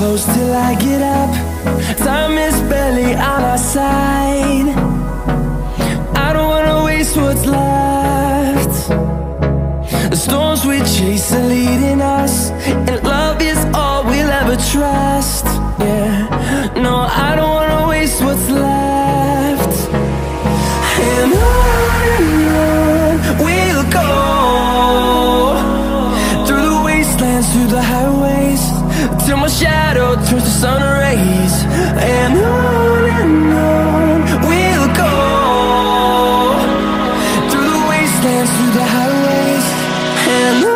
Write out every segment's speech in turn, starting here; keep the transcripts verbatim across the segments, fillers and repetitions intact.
close till I get up. Time is barely on our side. I don't wanna waste what's left. The storms we chase are leading us, and love is all we'll ever trust. Yeah, no, I don't wanna waste what's left. And on and on we'll go, through the wastelands, through the highways, till my shadow turns to sun rays. And on and on we'll go, through the wastelands, through the highways, and on.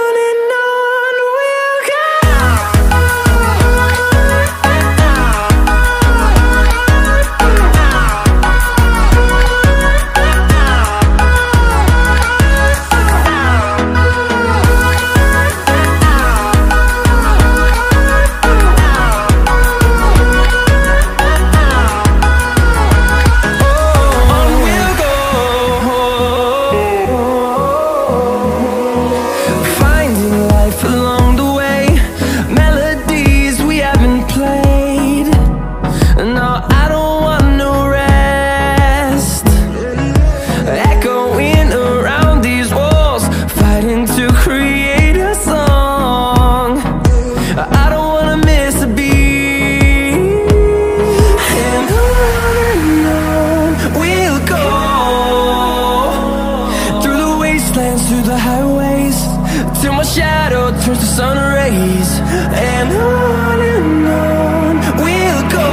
Through the highways, till my shadow turns to sun rays. And on and on we'll go,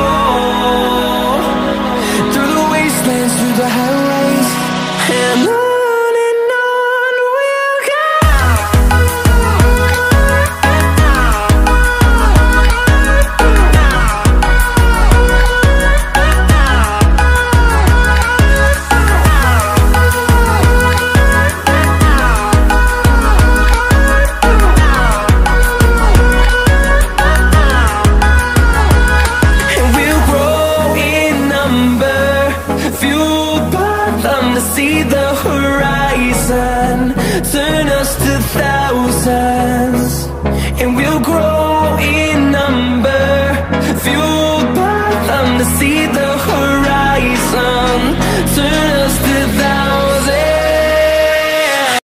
through the wastelands, through the highways, and on. See the horizon, turn us to thousands.